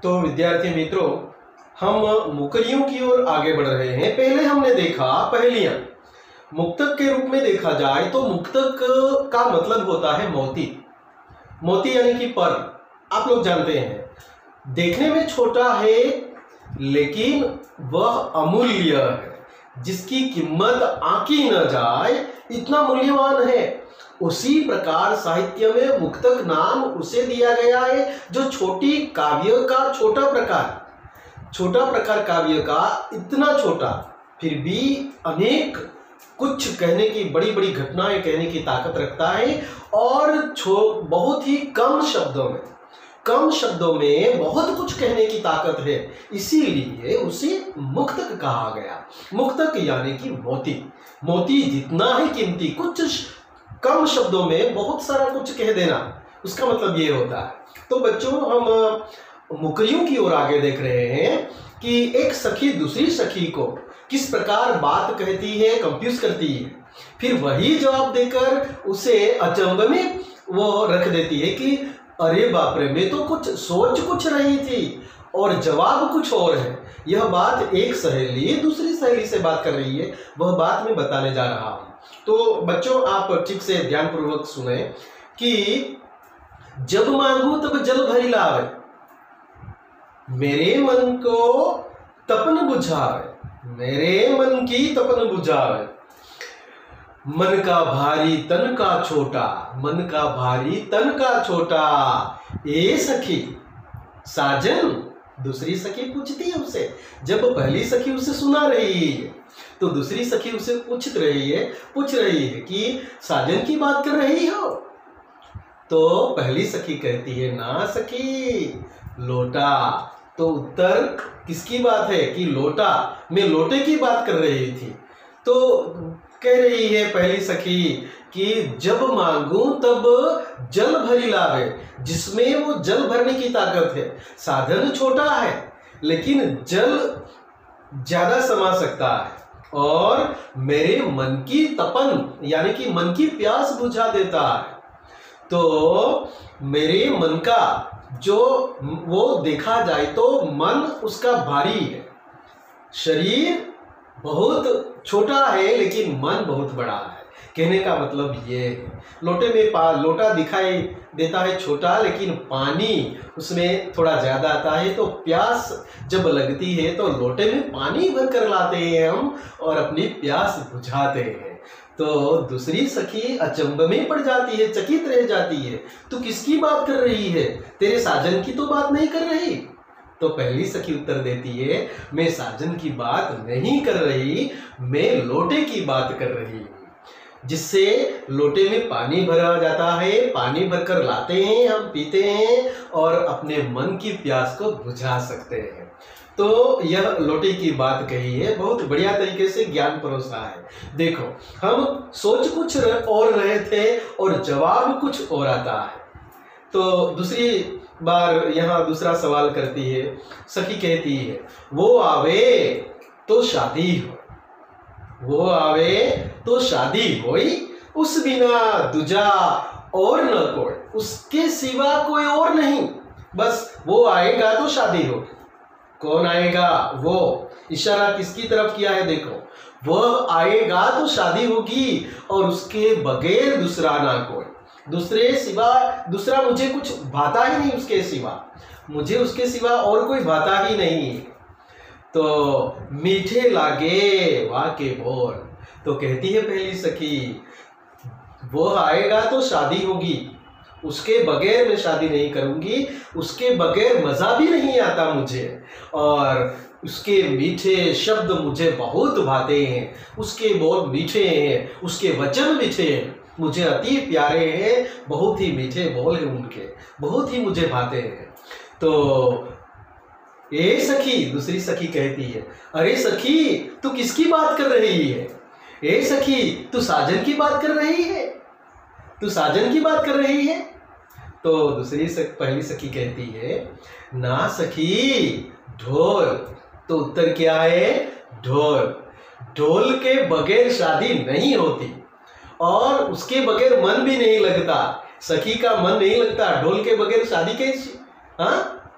तो विद्यार्थी मित्रों, हम मुकरियों की ओर आगे बढ़ रहे हैं। पहले हमने देखा पहेलियां। मुक्तक के रूप में देखा जाए तो मुक्तक का मतलब होता है मोती। मोती यानी कि पर्ल, आप लोग जानते हैं। देखने में छोटा है लेकिन वह अमूल्य है, जिसकी कीमत आंकी न जाए, इतना मूल्यवान है। उसी प्रकार साहित्य में मुक्तक नाम उसे दिया गया है जो छोटी काव्य का छोटा प्रकार काव्य का इतना छोटा, फिर भी अनेक कुछ कहने की, बड़ी बड़ी घटनाएं कहने की ताकत रखता है और बहुत ही कम शब्दों में बहुत कुछ कहने की ताकत है, इसीलिए उसे मुक्तक कहा गया। मुक्तक यानी कि मोती जितना ही कीमती, कुछ कम शब्दों में बहुत सारा कुछ कह देना, उसका मतलब ये होता है। तो बच्चों, हम मुकरियों की ओर आगे देख रहे हैं कि एक सखी दूसरी सखी को किस प्रकार बात कहती है, कंफ्यूज करती है, फिर वही जवाब देकर उसे अचंभ में वो रख देती है कि अरे बाप रे, मैं तो सोच कुछ रही थी और जवाब कुछ और है। यह बात एक सहेली दूसरी सहेली से बात कर रही है, वह बात मैं बताने जा रहा हूं। तो बच्चों, आप ठीक से ध्यानपूर्वक सुने कि जब मांगू तब जल भरी लावे, मेरे मन को तपन बुझावे, मेरे मन की तपन बुझावे। मन का भारी तन का छोटा, मन का भारी तन का छोटा, ए सखी साजन। दूसरी सखी पूछती है उसे। जब पहली सखी उसे सुना रही है तो दूसरी सखी उसे पूछ रही है कि साजन की बात कर रही हो? तो पहली सखी कहती है, ना सखी, लोटा। तो उत्तर किसकी बात है कि लोटा, मैं लोटे की बात कर रही थी। तो कह रही है पहली सखी कि जब मांगू तब जल भरी लावे, जिसमें वो जल भरने की ताकत है। साधन छोटा है लेकिन जल ज्यादा समा सकता है और मेरे मन की तपन यानी कि मन की प्यास बुझा देता है। तो मेरे मन का जो वो देखा जाए तो मन उसका भारी है, शरीर बहुत छोटा है लेकिन मन बहुत बड़ा है। कहने का मतलब ये है, लोटे में लोटा दिखाई देता है छोटा, लेकिन पानी उसमें थोड़ा ज्यादा आता है। तो प्यास जब लगती है तो लोटे में पानी भर कर लाते हैं हम और अपनी प्यास बुझाते हैं। तो दूसरी सखी अचंभ में पड़ जाती है, चकित रह जाती है। तू किसकी बात कर रही है? तेरे साजन की तो बात नहीं कर रही। तो पहली सखी उत्तर देती है, मैं साजन की बात नहीं कर रही, मैं लोटे की बात कर रही हूँ, जिससे लोटे में पानी भरा जाता है। पानी भरकर लाते हैं, हम पीते हैं और अपने मन की प्यास को बुझा सकते हैं। तो यह लोटे की बात कही है, बहुत बढ़िया तरीके से ज्ञान परोसा है। देखो, हम सोच कुछ और रहे थे और जवाब कुछ और आता है। तो दूसरी बार यहाँ दूसरा सवाल करती है सखी, कहती है, वो आवे तो शादी हो, वो आवे तो शादी होई, उस बिना दूजा और न कोई, उसके सिवा कोई और नहीं, बस वो आएगा तो शादी होगी। कौन आएगा? वो इशारा किसकी तरफ किया है? देखो, वह आएगा तो शादी होगी और उसके बगैर दूसरा ना कोई, दूसरा मुझे कुछ भाता ही नहीं, उसके सिवा मुझे उसके सिवा और कोई भाता ही नहीं। तो मीठे लागे वाके बोल। तो कहती है पहली सखी, वो आएगा तो शादी होगी, उसके बगैर मैं शादी नहीं करूंगी, उसके बगैर मजा भी नहीं आता मुझे, और उसके मीठे शब्द मुझे बहुत भाते हैं, उसके बोल मीठे हैं, उसके वचन मीठे हैं, मुझे अति प्यारे हैं, बहुत ही मीठे बोल हैं उनके, बहुत ही मुझे भाते हैं। तो ए सखी, दूसरी सखी कहती है, अरे सखी, तू किसकी बात कर रही है? ए सखी, तू साजन की बात कर रही है, तू साजन की बात कर रही है। तो पहली सखी कहती है, ना सखी, ढोल। तो उत्तर क्या है? ढोल। ढोल के बगैर शादी नहीं होती और उसके बगैर मन भी नहीं लगता। सखी का मन नहीं लगता, ढोल के बगैर शादी कैसी? हाँ,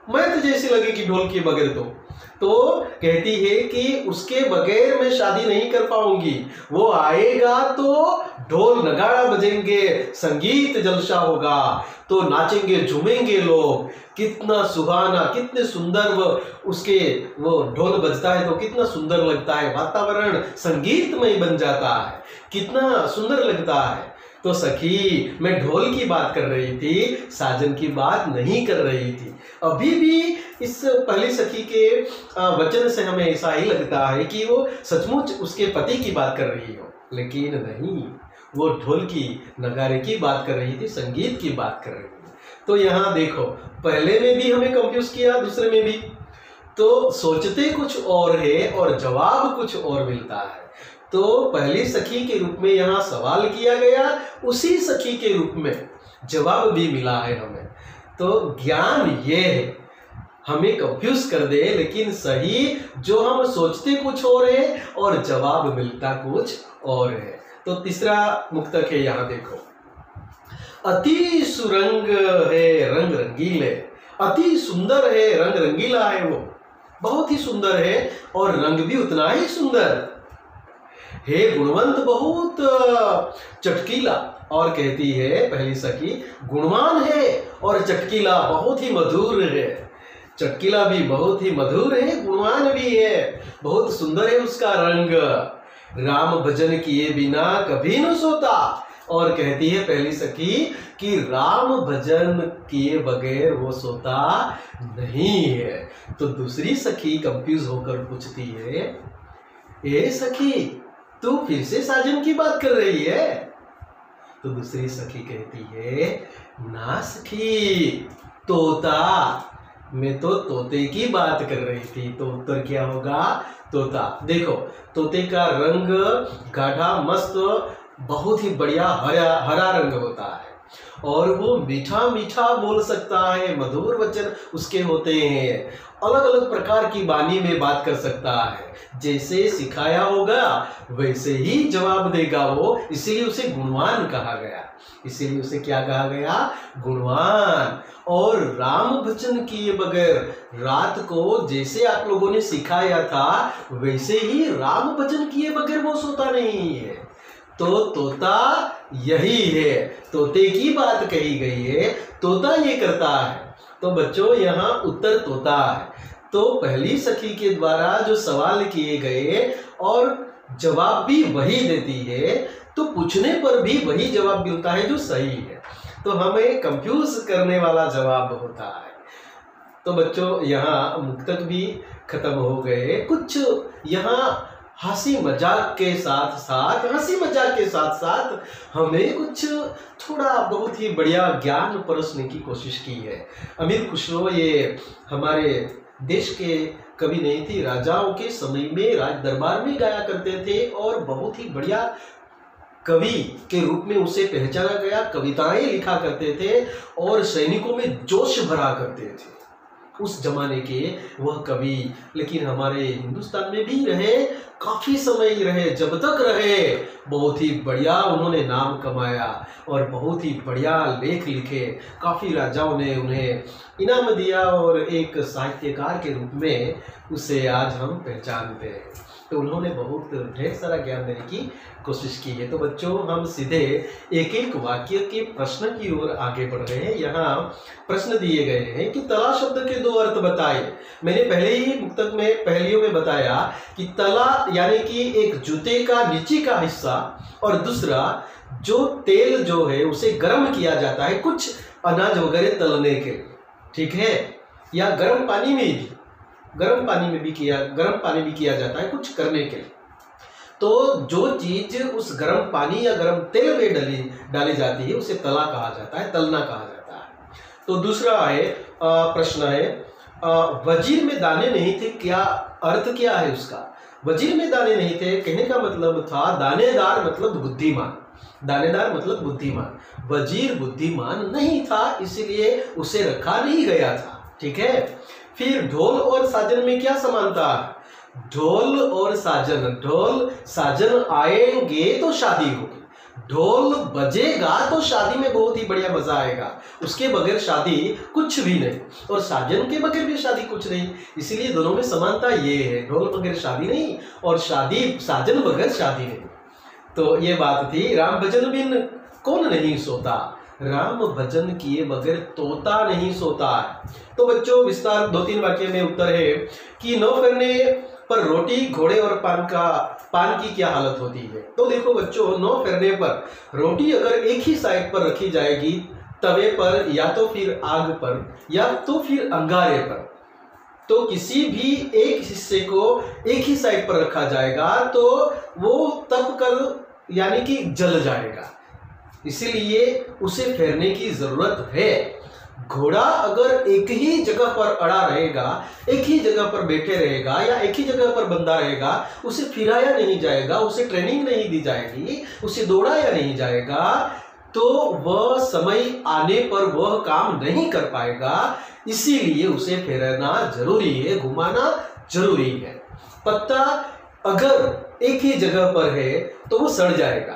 मैत जैसी लगेगी ढोल के बगैर। तो कहती है कि उसके बगैर मैं शादी नहीं कर पाऊंगी, वो आएगा तो ढोल नगाड़ा बजेंगे, संगीत जलसा होगा, तो नाचेंगे झूमेंगे लोग। कितना सुहाना, कितने सुंदर वो ढोल बजता है तो कितना सुंदर लगता है, वातावरण संगीतमय बन जाता है, कितना सुंदर लगता है। तो सखी मैं ढोल की बात कर रही थी, साजन की बात नहीं कर रही थी। अभी भी इस पहली सखी के वचन से हमें ऐसा ही लगता है कि वो सचमुच उसके पति की बात कर रही हो, लेकिन नहीं, वो ढोल की नगारे की बात कर रही थी, संगीत की बात कर रही थी। तो यहाँ देखो, पहले में भी हमें कंफ्यूज किया, दूसरे में भी। तो सोचते कुछ और है और जवाब कुछ और मिलता है। तो पहली सखी के रूप में यहाँ सवाल किया गया, उसी सखी के रूप में जवाब भी मिला है हमें। तो ज्ञान ये है, हमें कंफ्यूज कर दे, लेकिन सही जो हम सोचते कुछ और है और जवाब मिलता कुछ और है। तो तीसरा मुक्तक है, यहाँ देखो, अति सुरंग है रंग रंगीले, अति सुंदर है, रंग रंगीला है, वो बहुत ही सुंदर है और रंग भी उतना ही सुंदर हे, गुणवंत बहुत चटकीला। और कहती है पहली सखी, गुणवान है और चटकीला बहुत ही मधुर है। चटकीला भी बहुत ही मधुर है, गुणवान भी है, बहुत सुंदर है उसका रंग। राम भजन किए बिना कभी न सोता। और कहती है पहली सखी कि राम भजन किए बगैर वो सोता नहीं है। तो दूसरी सखी कंफ्यूज होकर पूछती है, ए सखी तू फिर से साजन की बात कर रही है? तो दूसरी सखी कहती है, ना सखी, तोता, मैं तो तोते की बात कर रही थी। तो उत्तर क्या होगा? तोता। देखो, तोते का रंग गाढ़ा मस्त, बहुत ही बढ़िया हरा रंग होता है और वो मीठा मीठा बोल सकता है, मधुर वचन उसके होते हैं, अलग अलग प्रकार की वाणी में बात कर सकता है, जैसे सिखाया होगा वैसे ही जवाब देगा वो, इसीलिए उसे गुणवान कहा गया। इसीलिए उसे क्या कहा गया? गुणवान। और राम भजन किए बगैर, रात को जैसे आप लोगों ने सिखाया था वैसे ही राम भजन किए बगैर वो सोता नहीं है। तो तोता यही है, तोते की बात कही गई है, तोता ये करता है। तो बच्चों यहाँ उत्तर तोता है। तो पहली सखी के द्वारा जो सवाल किए गए और जवाब भी वही देती है, तो पूछने पर भी वही जवाब मिलता है जो सही है। तो हमें कंफ्यूज करने वाला जवाब होता है। तो बच्चों यहाँ मुक्तक भी खत्म हो गए। कुछ यहाँ हंसी मजाक के साथ साथ हमें कुछ थोड़ा बहुत ही बढ़िया ज्ञान परसने की कोशिश की है। अमीर खुसरो ये हमारे देश के कवि नहीं थी, राजाओं के समय में राज दरबार में गाया करते थे और बहुत ही बढ़िया कवि के रूप में उसे पहचाना गया, कविताएं लिखा करते थे और सैनिकों में जोश भरा करते थे उस जमाने के वह कवि। लेकिन हमारे हिंदुस्तान में भी रहे, काफी समय रहे, जब तक रहे बहुत ही बढ़िया उन्होंने नाम कमाया और बहुत ही बढ़िया लेख लिखे। काफी राजाओं ने उन्हें इनाम दिया और एक साहित्यकार के रूप में उसे आज हम पहचानते हैं। तो उन्होंने बहुत ढेर सारा ज्ञान देने की कोशिश की है। तो बच्चों हम सीधे एक एक वाक्य के प्रश्न की ओर आगे बढ़ रहे हैं। यहाँ प्रश्न दिए गए हैं कि तला शब्द के दो अर्थ बताइए। मैंने पहले ही मुक्तक में पहलियों में बताया कि तला यानी कि एक जूते का नीचे का हिस्सा और दूसरा जो तेल जो है उसे गर्म किया जाता है कुछ अनाज वगैरह तलने के लिए, ठीक है, या गर्म पानी में भी किया जाता है कुछ करने के लिए। तो जो चीज उस गर्म पानी या गर्म तेल में डाली जाती है उसे तला कहा जाता है, तलना कहा जाता है। तो दूसरा है प्रश्न है वजीर में दाने नहीं थे, क्या अर्थ क्या है उसका? वजीर में दाने नहीं थे कहने का मतलब था दानेदार मतलब बुद्धिमान, दानेदार मतलब बुद्धिमान। वजीर बुद्धिमान नहीं था इसलिए उसे रखा नहीं गया था, ठीक है। फिर ढोल और साजन में क्या समानता है? ढोल और साजन, ढोल साजन आएंगे तो शादी होगी, ढोल बजेगा तो शादी में बहुत ही बढ़िया मजा आएगा, उसके बगैर शादी कुछ भी नहीं, और साजन के बगैर भी शादी कुछ नहीं। इसीलिए दोनों में समानता ये है, ढोल बगैर शादी नहीं और साजन बगैर शादी नहीं। तो ये बात थी। राम भजन बिन कौन नहीं सोता, राम भजन किए बगैर तोता नहीं सोता है। तो बच्चों विस्तार 2-3 वाक्य में उत्तर है कि 9 फेरने पर रोटी, घोड़े और पान की क्या हालत होती है। तो देखो बच्चों, 9 फेरने पर रोटी अगर एक ही साइड पर रखी जाएगी, तवे पर या तो फिर आग पर या तो फिर अंगारे पर, तो किसी भी एक हिस्से को एक ही साइड पर रखा जाएगा तो वो तप कर यानी कि जल जाएगा, इसीलिए उसे फेरने की जरूरत है। घोड़ा अगर एक ही जगह पर अड़ा रहेगा, एक ही जगह पर बैठे रहेगा या एक ही जगह पर बंधा रहेगा, उसे फिराया नहीं जाएगा, उसे ट्रेनिंग नहीं दी जाएगी, उसे दौड़ाया नहीं जाएगा, तो वह समय आने पर वह काम नहीं कर पाएगा। इसीलिए उसे फेरना जरूरी है, घुमाना जरूरी है। पत्ता अगर एक ही जगह पर है तो वो सड़ जाएगा,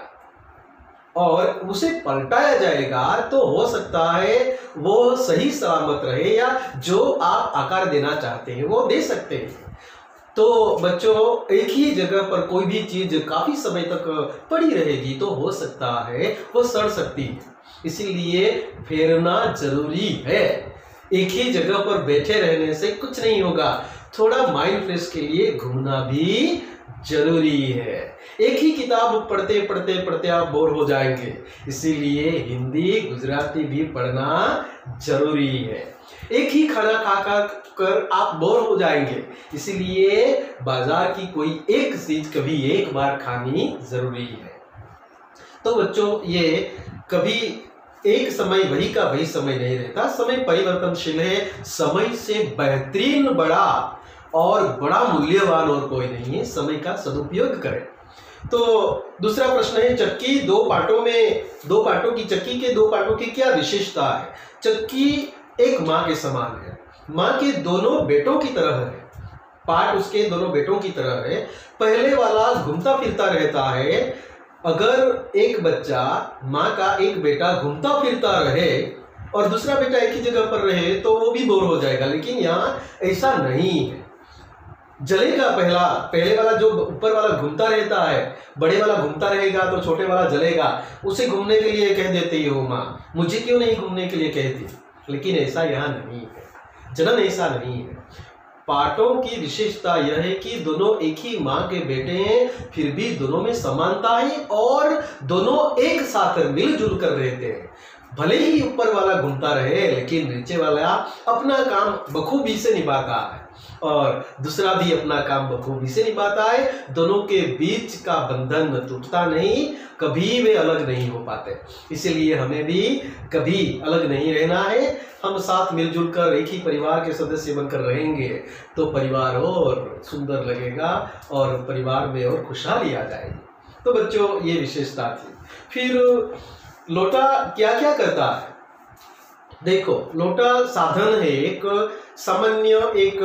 और उसे पलटाया जाएगा तो हो सकता है वो सही सलामत रहे, या जो आप आकार देना चाहते हैं वो दे सकते हैं। तो बच्चों, एक ही जगह पर कोई भी चीज काफी समय तक पड़ी रहेगी तो हो सकता है वो सड़ सकती है, इसीलिए फेरना जरूरी है। एक ही जगह पर बैठे रहने से कुछ नहीं होगा, थोड़ा माइंड फ्रेश के लिए घूमना भी जरूरी है। एक ही किताब पढ़ते पढ़ते पढ़ते आप बोर हो जाएंगे, इसीलिए हिंदी गुजराती भी पढ़ना जरूरी है। एक ही खाना खा कर आप बोर हो जाएंगे, इसीलिए बाजार की कोई एक चीज कभी एक बार खानी जरूरी है। तो बच्चों, ये कभी एक समय वही का वही समय नहीं रहता, समय परिवर्तनशील है। समय से बेहतरीन बड़ा और बड़ा मूल्यवान और कोई नहीं है, समय का सदुपयोग करें। तो दूसरा प्रश्न है, चक्की दो पार्टों की चक्की के 2 पार्टों की क्या विशेषता है। चक्की एक माँ के समान है, माँ के दोनों बेटों की तरह है, पार्ट उसके दोनों बेटों की तरह है। पहले वाला घूमता फिरता रहता है, अगर एक बच्चा माँ का एक बेटा घूमता फिरता रहे और दूसरा बेटा एक ही जगह पर रहे तो वो भी बोर हो जाएगा, लेकिन यहाँ ऐसा नहीं है। जलेगा पहले वाला जो ऊपर वाला घूमता रहता है, बड़े वाला घूमता रहेगा तो छोटे वाला जलेगा। उसे घूमने के लिए कह देती हो माँ, मुझे क्यों नहीं घूमने के लिए कहती, लेकिन ऐसा यहाँ नहीं है, जनन ऐसा नहीं है। पार्टों की विशेषता यह है कि दोनों एक ही माँ के बेटे हैं, फिर भी दोनों में समानता है और दोनों एक साथ मिलजुल कर रहते हैं। भले ही ऊपर वाला घूमता रहे, लेकिन नीचे वाला अपना काम बखूबी से निभाता है और दूसरा भी अपना काम बखूबी से निभाता है। दोनों के बीच का बंधन टूटता नहीं, कभी वे अलग नहीं हो पाते। इसलिए हमें भी कभी अलग नहीं रहना है, हम साथ मिलजुल कर एक ही परिवार के सदस्य बनकर रहेंगे तो परिवार और सुंदर लगेगा और परिवार में और खुशहाली आ जाएगी। तो बच्चों, ये विशेषता थी। फिर लोटा क्या क्या करता है। देखो, लोटा साधन है, एक सामान्य एक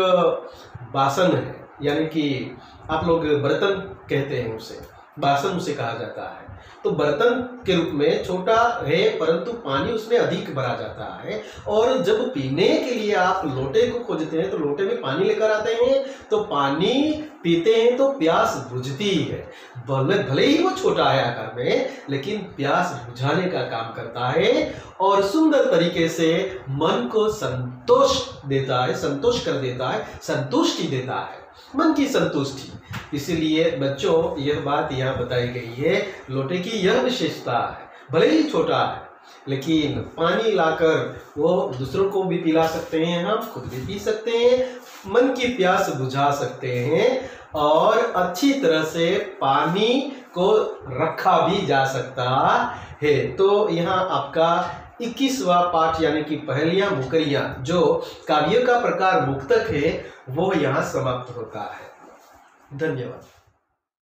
बासन है, यानी कि आप लोग बर्तन कहते हैं, उसे बासन उसे कहा जाता है। तो बर्तन के रूप में छोटा है, परंतु पानी उसमें अधिक भरा जाता है। और जब पीने के लिए आप लोटे को खोजते हैं तो लोटे में पानी लेकर आते हैं, तो पानी पीते हैं तो प्यास बुझती है। भले ही वो छोटा है आकार में, लेकिन प्यास बुझाने का काम करता है और सुंदर तरीके से मन को संतोष देता है, संतोष कर देता है, संतुष्टि देता है, मन की संतुष्टि। इसीलिए बच्चों, यह बात यहाँ बताई गई है, लोटे की यह विशेषता है, भले ही छोटा है लेकिन पानी लाकर वो दूसरों को भी पिला सकते हैं, हम खुद भी पी सकते हैं, मन की प्यास बुझा सकते हैं और अच्छी तरह से पानी को रखा भी जा सकता है। तो यहाँ आपका 21वां पाठ यानी कि पहेलियां मुकरियां, जो काव्य का प्रकार मुक्तक है, वो यहाँ समाप्त होता है। धन्यवाद।